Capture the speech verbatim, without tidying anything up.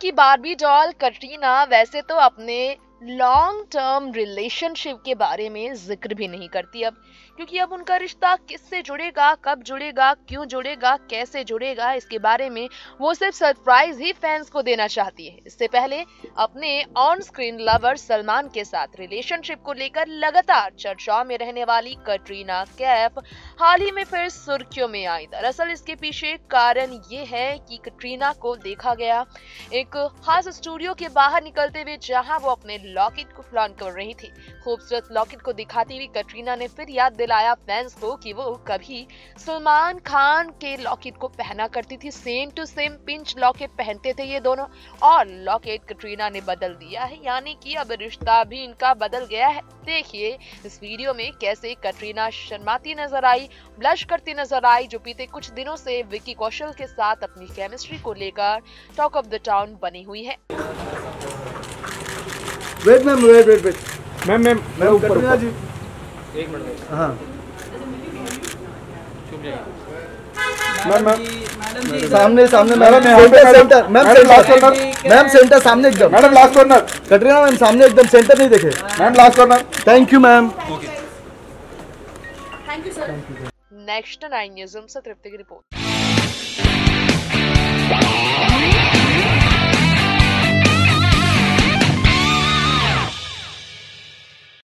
की Barbie doll Katrina वैसे तो अपने लॉन्ग टर्म रिलेशनशिप के बारे में जिक्र भी नहीं करती अब, क्योंकि अब उनका रिश्ता किससे जुड़ेगा, कब जुड़ेगा, क्यों जुड़ेगा, कैसे जुड़ेगा, इसके बारे में वो सिर्फ सरप्राइज ही फैंस को देना चाहती है। इससे पहले अपने ऑन स्क्रीन लवर सलमान के साथ रिलेशनशिप को लेकर लगातार चर्चाओं में रहने वाली कटरीना कैफ हाल ही में फिर सुर्खियों में आई। दरअसल इसके पीछे कारण ये है कि कटरीना को देखा गया एक खास स्टूडियो के बाहर निकलते हुए, जहां वो अपने लॉकेट को फ्लॉन्ट कर रही थी। खूबसूरत लॉकेट को दिखाती हुई कटरीना ने फिर याद दिलाया फैंस को कि वो कभी सलमान खान के लॉकेट को पहना करती थी। Same to same pinch locket पहनते थे ये दोनों, और लॉकेट कटरीना ने बदल दिया है, यानी कि अब रिश्ता भी इनका बदल गया है। देखिए इस वीडियो में कैसे कटरीना शर्माती नजर आई, ब्लश करती नजर आई, जो बीते कुछ दिनों से विक्की कौशल के साथ अपनी केमिस्ट्री को लेकर टॉक ऑफ द टाउन बनी हुई है। Wait ma'am, wait wait wait ma'am ma'am मैं ऊपर ऊपर जी एक मिनट। हाँ मैम मैम सामने सामने मैडम, यहाँ पे centre madam, centre ma'am madam, last centre corner. Ma'am centre सामने एकदम madam last corner. Katrina ma'am सामने एकदम सेंटर नहीं देखे ma'am last corner. Thank you ma'am. Thank you sir. Next nine news से तृप्ति की रिपोर्ट।